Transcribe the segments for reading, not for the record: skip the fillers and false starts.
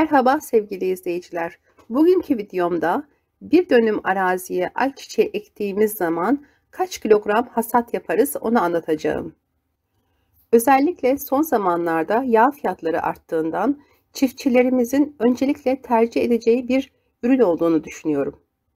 Merhaba sevgili izleyiciler. Bugünkü videomda bir dönüm araziye ayçiçeği ektiğimiz zaman kaç kilogram hasat yaparız onu anlatacağım. Özellikle son zamanlarda yağ fiyatları arttığından çiftçilerimizin öncelikle tercih edeceği bir ürün olduğunu düşünüyorum.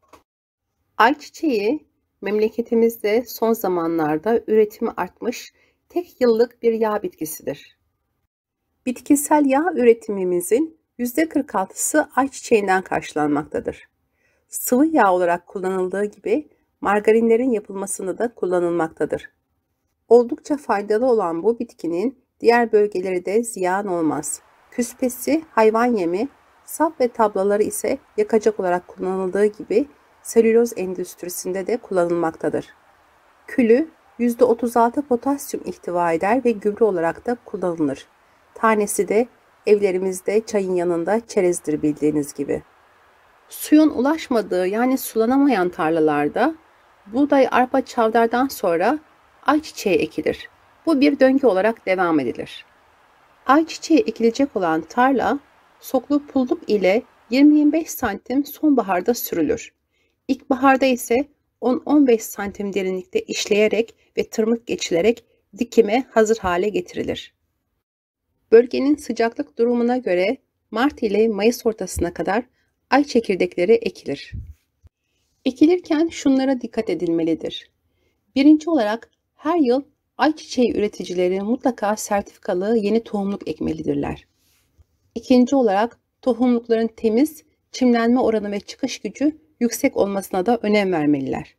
Ayçiçeği memleketimizde son zamanlarda üretimi artmış tek yıllık bir yağ bitkisidir. Bitkisel yağ üretimimizin %46'sı ayçiçeğinden karşılanmaktadır. Sıvı yağ olarak kullanıldığı gibi margarinlerin yapılmasında da kullanılmaktadır. Oldukça faydalı olan bu bitkinin diğer bölgeleri de ziyan olmaz. Küspesi hayvan yemi, sap ve tablaları ise yakacak olarak kullanıldığı gibi selüloz endüstrisinde de kullanılmaktadır. Külü %36 potasyum ihtiva eder ve gübre olarak da kullanılır. Tanesi de evlerimizde çayın yanında çerezdir bildiğiniz gibi. Suyun ulaşmadığı yani sulanamayan tarlalarda buğday, arpa, çavdardan sonra ayçiçeği ekilir. Bu bir döngü olarak devam edilir. Ayçiçeği ekilecek olan tarla soklu pulluk ile 20-25 santim sonbaharda sürülür. İlkbaharda ise 10-15 santim derinlikte işleyerek ve tırmık geçilerek dikime hazır hale getirilir. Bölgenin sıcaklık durumuna göre Mart ile Mayıs ortasına kadar ay çekirdekleri ekilir. Ekilirken şunlara dikkat edilmelidir. Birinci olarak her yıl ayçiçeği üreticileri mutlaka sertifikalı yeni tohumluk ekmelidirler. İkinci olarak tohumlukların temiz, çimlenme oranı ve çıkış gücü yüksek olmasına da önem vermeliler.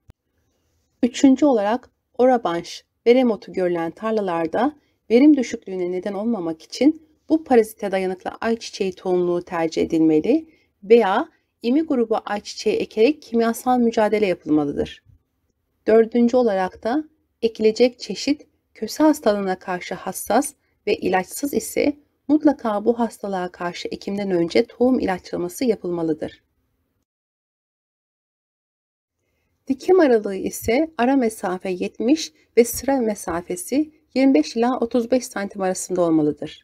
Üçüncü olarak orabanş ve remotu görülen tarlalarda verim düşüklüğüne neden olmamak için bu parazite dayanıklı ayçiçeği tohumluğu tercih edilmeli veya imi grubu ayçiçeği ekerek kimyasal mücadele yapılmalıdır. Dördüncü olarak da ekilecek çeşit köse hastalığına karşı hassas ve ilaçsız ise mutlaka bu hastalığa karşı ekimden önce tohum ilaçlaması yapılmalıdır. Dikim aralığı ise ara mesafe 70 ve sıra mesafesi 25 ila 35 santim arasında olmalıdır.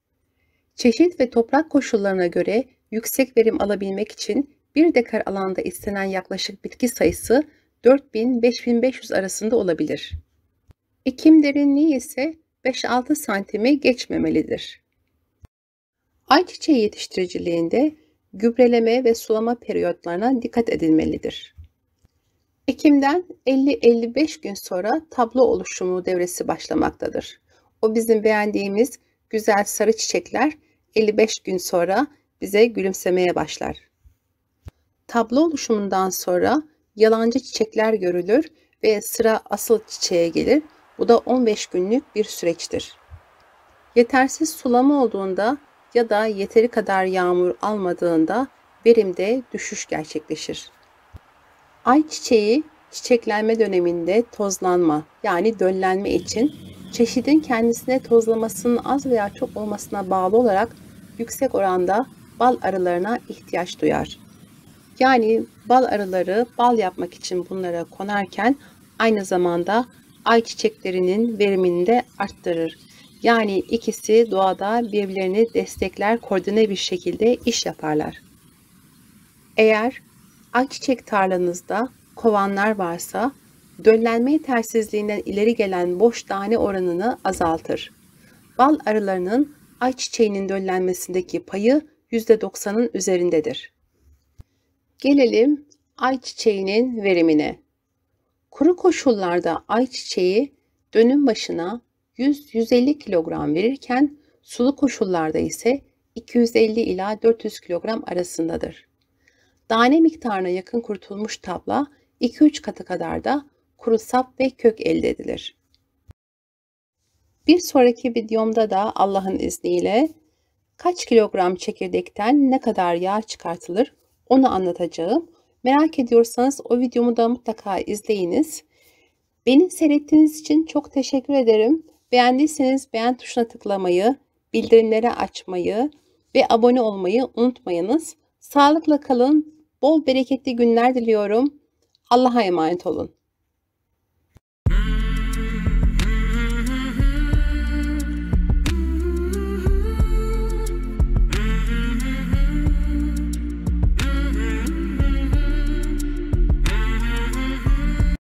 Çeşit ve toprak koşullarına göre yüksek verim alabilmek için 1 dekar alanda istenen yaklaşık bitki sayısı 4000-5500 arasında olabilir. Ekim derinliği ise 5-6 santimi geçmemelidir. Ayçiçeği yetiştiriciliğinde gübreleme ve sulama periyotlarına dikkat edilmelidir. Ekimden 50-55 gün sonra tablo oluşumu devresi başlamaktadır. O bizim beğendiğimiz güzel sarı çiçekler 55 gün sonra bize gülümsemeye başlar. Tablo oluşumundan sonra yalancı çiçekler görülür ve sıra asıl çiçeğe gelir. Bu da 15 günlük bir süreçtir. Yetersiz sulama olduğunda ya da yeteri kadar yağmur almadığında verimde düşüş gerçekleşir. Ayçiçeği çiçeklenme döneminde tozlanma yani döllenme için çeşidin kendisine tozlamasının az veya çok olmasına bağlı olarak yüksek oranda bal arılarına ihtiyaç duyar. Yani bal arıları bal yapmak için bunlara konarken aynı zamanda ayçiçeklerinin verimini de arttırır. Yani ikisi doğada birbirlerini destekler, koordine bir şekilde iş yaparlar. Eğer ayçiçek tarlanızda kovanlar varsa döllenme yetersizliğinden ileri gelen boş tane oranını azaltır. Bal arılarının ayçiçeğinin döllenmesindeki payı %90'ın üzerindedir. Gelelim ayçiçeğinin verimine. Kuru koşullarda ayçiçeği dönüm başına 100-150 kilogram verirken sulu koşullarda ise 250 ila 400 kilogram arasındadır. Tane miktarına yakın kurutulmuş tabla 2-3 katı kadar da kuru sap ve kök elde edilir. Bir sonraki videomda da Allah'ın izniyle kaç kilogram çekirdekten ne kadar yağ çıkartılır onu anlatacağım. Merak ediyorsanız o videomu da mutlaka izleyiniz. Beni seyrettiğiniz için çok teşekkür ederim. Beğendiyseniz beğen tuşuna tıklamayı, bildirimleri açmayı ve abone olmayı unutmayınız. Sağlıkla kalın, bol bereketli günler diliyorum. Allah'a emanet olun.